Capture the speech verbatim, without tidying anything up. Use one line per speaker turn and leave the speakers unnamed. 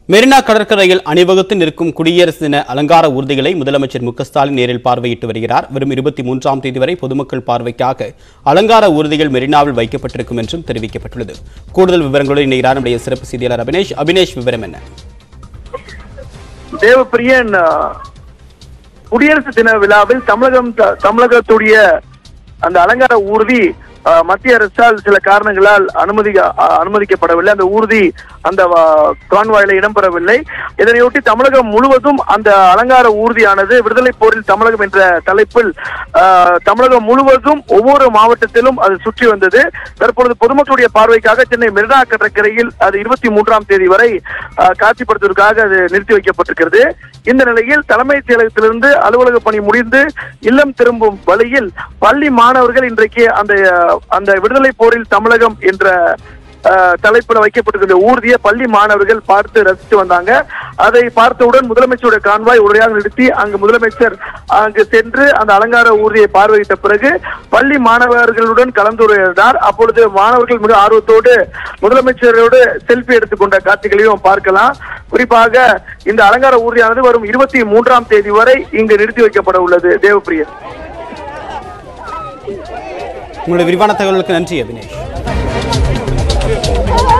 மெரினா கடற்கரையில் அணிவகுத்து நிற்கும் குடியரசு தின அலங்கார ஊர்திகளை முதலமைச்சர் மு க ஸ்டாலின் நேரில் பார்வையிட்டு வருகிறார். வரும் இருபத்தி மூன்றாம் தேதி வரை பொதுமக்கள் பார்வைக்காக அலங்கார ஊர்திகள் மெரினாவில் வைக்கப்பட்டிருக்கும் என்றும் தெரிவிக்கப்பட்டுள்ளது. கூடுதல் விவரங்களுடன் இணைகிறார் நம்முடைய சிறப்பு செய்தியாளர் அபினேஷ். அபினேஷ், விவரம் என்ன?
தேவப்பிரியன், குடியரசு தின விழாவில் தமிழகம் தமிழகத்துடைய அந்த அலங்கார ஊர்தி மத்திய அரசால் சில காரணங்களால் அனுமதி அனுமதிக்கப்படவில்லை. அந்த ஊர்தி அந்த கான்வாயில இடம்பெறவில்லை. இதனையொட்டி தமிழகம் முழுவதும் அந்த அலங்கார ஊர்தியானது விடுதலை போரில் தமிழகம் என்ற தலைப்பில் தமிழகம் முழுவதும் ஒவ்வொரு மாவட்டத்திலும் அது சுற்றி வந்தது. தற்பொழுது பொதுமக்களுடைய பார்வைக்காக சென்னை மெரினா கடற்கரையில் அது இருபத்தி மூன்றாம் தேதி வரை காட்சிப்படுத்துவதற்காக அது நிறுத்தி வைக்கப்பட்டிருக்கிறது. இந்த நிலையில் தலைமைச் செயலகத்திலிருந்து அலுவலக பணி முடிந்து இல்லம் திரும்பும் வழியில் பள்ளி மாணவர்கள் இன்றைக்கு அந்த அந்த விடுதலை போரில் தமிழகம் என்ற தலைப்புல வைக்கப்பட்டிருக்கிற ஊர்தியை பள்ளி மாணவர்கள் பார்த்து ரசித்து வந்தாங்க. அதை பார்த்தவுடன் முதலமைச்சருடைய கான்வாய் உரையாக நிறுத்தி அங்கு முதலமைச்சர் அங்கு சென்று அந்த அலங்கார ஊர்தியை பார்வையிட்ட பிறகு பள்ளி மாணவர்களுடன் கலந்துரையாடினார். அப்பொழுது மாணவர்கள் மிக ஆர்வத்தோடு முதலமைச்சரோடு செல்ஃபி எடுத்துக்கொண்ட காட்சிகளையும் பார்க்கலாம். குறிப்பாக இந்த அலங்கார ஊர்தியானது வரும் இருபத்தி மூன்றாம் தேதி வரை இங்கு நிறுத்தி வைக்கப்பட உள்ளது. தேவப்பிரியன்,
உங்களுடைய விரிவான தகவலுக்கு நன்றி அபினேஷ்.